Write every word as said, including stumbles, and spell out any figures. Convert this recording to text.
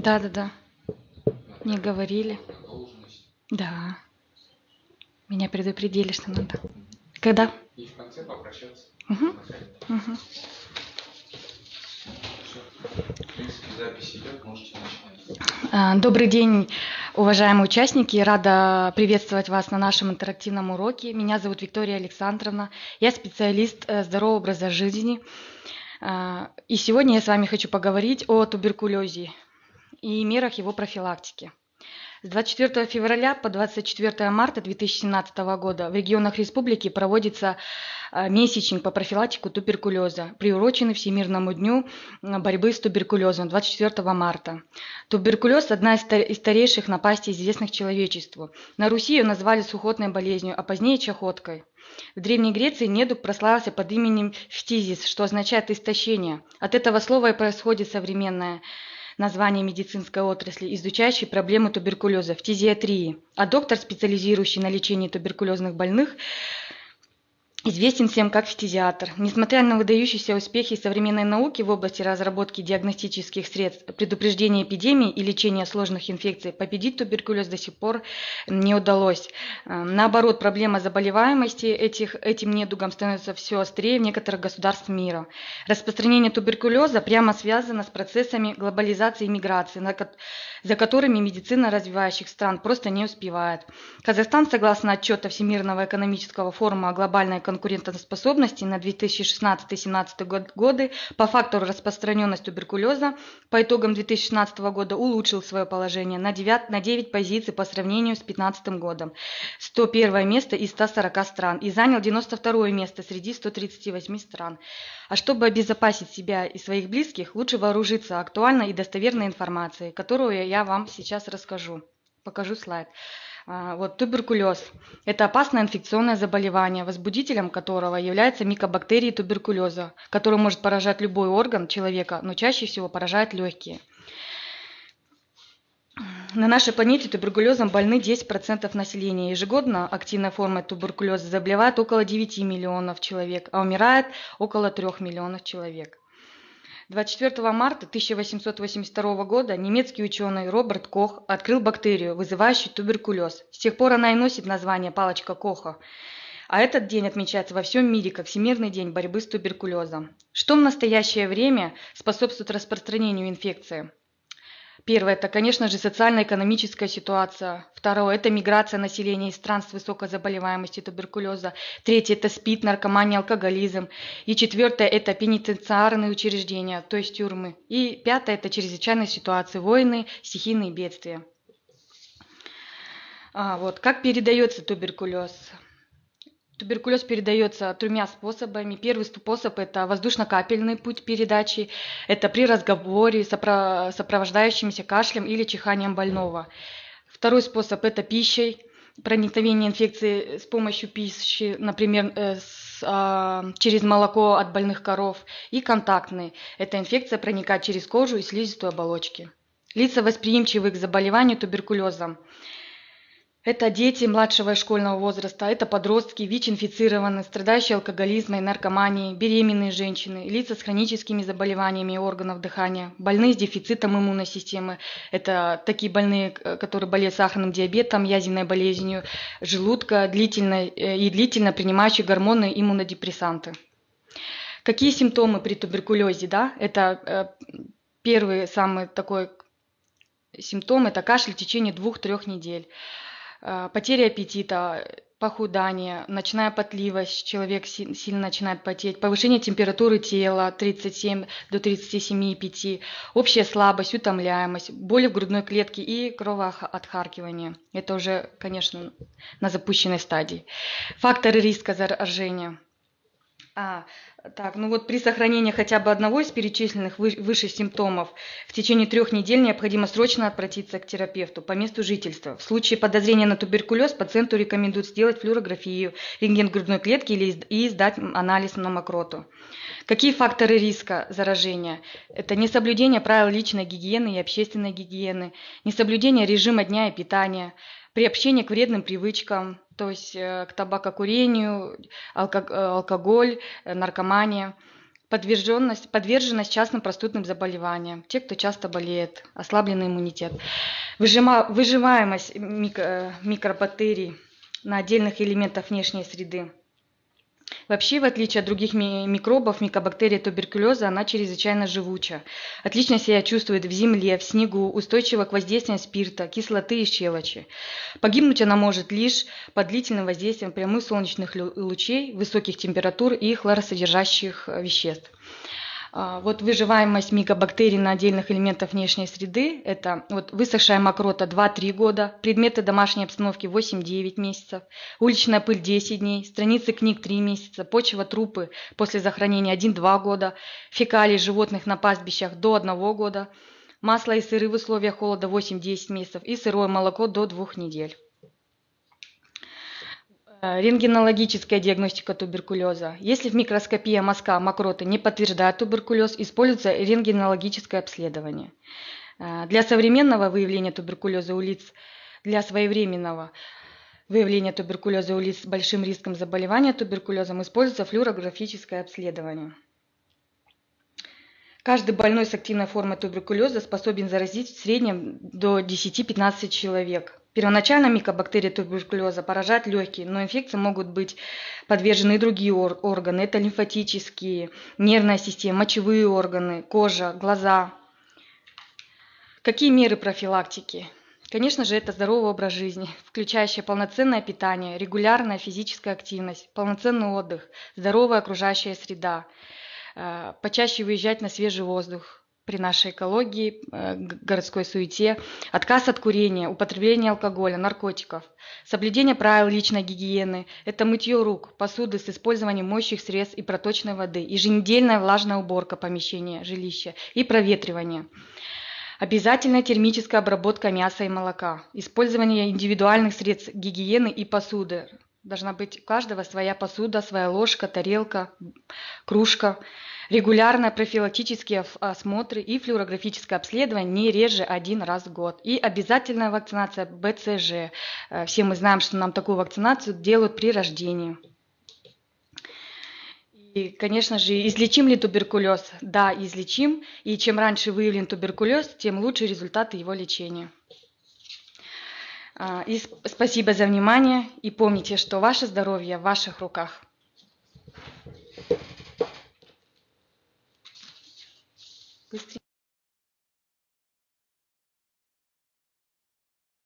Да, да, да. Мне говорили. Да. Меня предупредили, что надо. Когда? И в конце попрощаться. Угу. Угу. Все. В принципе, запись идет, можете начинать. А, Добрый день, уважаемые участники. Рада приветствовать вас на нашем интерактивном уроке. Меня зовут Виктория Александровна. Я специалист э, здорового образа жизни. А, И сегодня я с вами хочу поговорить о туберкулезе и мерах его профилактики. С двадцать четвёртого февраля по двадцать четвёртое марта две тысячи семнадцатого года в регионах республики проводится а, месячник по профилактике туберкулеза, приуроченный Всемирному дню м, борьбы с туберкулезом двадцать четвёртого марта. Туберкулез – одна из ста- из старейших напастей, известных человечеству. На Руси ее назвали сухотной болезнью, а позднее чахоткой. В Древней Греции недуг прославился под именем фтизис, что означает истощение. От этого слова и происходит современное название медицинской отрасли, изучающей проблемы туберкулеза, фтизиатрии. А доктор, специализирующий на лечении туберкулезных больных, известен всем как фтизиатр. Несмотря на выдающиеся успехи современной науки в области разработки диагностических средств, предупреждения эпидемий и лечения сложных инфекций, победить туберкулез до сих пор не удалось. Наоборот, проблема заболеваемости этих, этим недугом становится все острее в некоторых государствах мира. Распространение туберкулеза прямо связано с процессами глобализации и миграции, за которыми медицина развивающих стран просто не успевает. Казахстан, согласно отчету Всемирного экономического форума о глобальной конкурентоспособности на две тысячи шестнадцатый — две тысячи семнадцатый годы, по фактору распространенности туберкулеза по итогам две тысячи шестнадцатого года улучшил свое положение на девять, на девять позиций по сравнению с две тысячи пятнадцатым годом, сто первое место из ста сорока стран, и занял девяносто второе место среди ста тридцати восьми стран. А чтобы обезопасить себя и своих близких, лучше вооружиться актуальной и достоверной информацией, которую я вам сейчас расскажу. Покажу слайд. А, Вот туберкулез. Это опасное инфекционное заболевание, возбудителем которого является микобактерии туберкулеза, который может поражать любой орган человека, но чаще всего поражает легкие. На нашей планете туберкулезом больны десять процентов населения. Ежегодно активной формой туберкулеза заболевает около девяти миллионов человек, а умирает около трёх миллионов человек. двадцать четвёртого марта тысяча восемьсот восемьдесят второго года немецкий ученый Роберт Кох открыл бактерию, вызывающую туберкулез. С тех пор она и носит название «палочка Коха». А этот день отмечается во всем мире как Всемирный день борьбы с туберкулезом. Что в настоящее время способствует распространению инфекции? Первое – это, конечно же, социально-экономическая ситуация. Второе – это миграция населения из стран с высокой заболеваемостью туберкулеза. Третье – это СПИД, наркомания, алкоголизм. И четвертое – это пенитенциарные учреждения, то есть тюрьмы. И пятое – это чрезвычайные ситуации, войны, стихийные бедствия. А, вот, как передается туберкулез? Туберкулез передается тремя способами. Первый способ – это воздушно-капельный путь передачи. Это при разговоре, сопровождающимся кашлем или чиханием больного. Второй способ – это пищей. Проникновение инфекции с помощью пищи, например, с, а, через молоко от больных коров. И контактный – это инфекция проникает через кожу и слизистую оболочки. Лица, восприимчивые к заболеванию туберкулезом. Это дети младшего школьного возраста, это подростки, ВИЧ-инфицированные, страдающие алкоголизмом и наркоманией, беременные женщины, лица с хроническими заболеваниями органов дыхания, больные с дефицитом иммунной системы. Это такие больные, которые болеют сахарным диабетом, язвенной болезнью желудка, длительно, и длительно принимающие гормоны, иммунодепрессанты. Какие симптомы при туберкулезе? Да? Это первый самый такой симптом – это кашель в течение двух-трех недель. Потеря аппетита, похудание, ночная потливость, человек сильно начинает потеть, повышение температуры тела тридцать семь до тридцати семи и пяти, общая слабость, утомляемость, боли в грудной клетке и кровоотхаркивание. Это уже, конечно, на запущенной стадии. Факторы риска заражения. А, так, ну вот при сохранении хотя бы одного из перечисленных выше симптомов в течение трех недель необходимо срочно обратиться к терапевту по месту жительства. В случае подозрения на туберкулез пациенту рекомендуют сделать флюорографию, рентген грудной клетки или и сдать анализ на мокроту. Какие факторы риска заражения? Это несоблюдение правил личной гигиены и общественной гигиены, несоблюдение режима дня и питания, приобщение к вредным привычкам, то есть к табакокурению, алкоголь, наркомания, подверженность, подверженность частным простудным заболеваниям, те, кто часто болеет, ослабленный иммунитет, выжима, выживаемость микро, микробактерий на отдельных элементах внешней среды. Вообще, в отличие от других ми- микробов, микобактерия туберкулеза, она чрезвычайно живуча. Отлично себя чувствует в земле, в снегу, устойчива к воздействиям спирта, кислоты и щелочи. Погибнуть она может лишь под длительным воздействием прямых солнечных лю- лучей, высоких температур и хлоросодержащих э, веществ. А, Вот выживаемость микобактерий на отдельных элементах внешней среды – это вот высохшая мокрота два-три года, предметы домашней обстановки восемь-девять месяцев, уличная пыль десять дней, страницы книг три месяца, почва, трупы после захоронения один-два года, фекалии животных на пастбищах до одного года, масло и сыры в условиях холода восемь-десять месяцев и сырое молоко до двух недель. Э, Рентгенологическая диагностика туберкулеза. Если в микроскопии мазка мокроты не подтверждает туберкулез, используется рентгенологическое обследование. Э, Для современного выявления туберкулеза у лиц, для своевременного выявления туберкулеза у лиц с большим риском заболевания туберкулезом используется флюорографическое обследование. Каждый больной с активной формой туберкулеза способен заразить в среднем до десяти-пятнадцати человек. Первоначально микобактерия туберкулеза поражает легкие, но инфекции могут быть подвержены и другие ор- органы. Это лимфатические, нервная система, мочевые органы, кожа, глаза. Какие меры профилактики? Конечно же, это здоровый образ жизни, включающий полноценное питание, регулярная физическая активность, полноценный отдых, здоровая окружающая среда, э, почаще выезжать на свежий воздух при нашей экологии, э, г- городской суете, отказ от курения, употребления алкоголя, наркотиков, соблюдение правил личной гигиены, это мытье рук, посуды с использованием моющих средств и проточной воды, еженедельная влажная уборка помещения, жилища и проветривание. Обязательная термическая обработка мяса и молока, использование индивидуальных средств гигиены и посуды. Должна быть у каждого своя посуда, своя ложка, тарелка, кружка. Регулярные профилактические ос- осмотры и флюорографическое обследование не реже один раз в год. И обязательная вакцинация бэ цэ жэ. Э, Все мы знаем, что нам такую вакцинацию делают при рождении. И, конечно же, излечим ли туберкулез? Да, излечим. И чем раньше выявлен туберкулез, тем лучше результаты его лечения. А, И сп- спасибо за внимание. И помните, что ваше здоровье в ваших руках. Быстрее.